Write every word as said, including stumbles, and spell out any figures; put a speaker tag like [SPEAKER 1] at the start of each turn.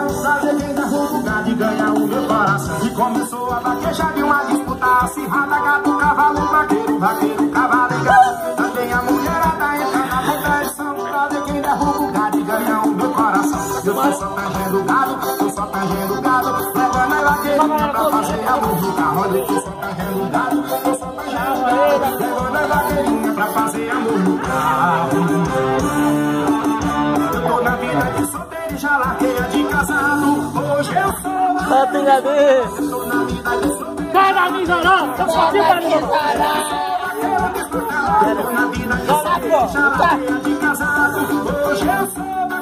[SPEAKER 1] pra ver quem derruba o gado e ganha o meu coração. E começou a vaquejar de uma disputa acirrada, gato, cavalo, vaqueiro, vaqueiro, cavalo e gado. Também a mulherada entra na competição pra ver quem derruba o gado e ganha o meu coração. Eu tô só tangendo gado, tô só tangendo gado, levando a vaqueirinha pra fazer amor no carro. Olha, eu tô só tangendo gado, tô só tangendo gado, levando a vaqueirinha pra fazer amor no carro. Eu tô na vida de solteiro e já larguei a de casado. Hoje eu sou
[SPEAKER 2] Tá brigadeiro.
[SPEAKER 1] eu tô na vida de solteiro.
[SPEAKER 2] Vai na misa não, tá fazendo ali.
[SPEAKER 1] Eu tô na vida de solteiro e já larguei a de casado. Hoje eu sou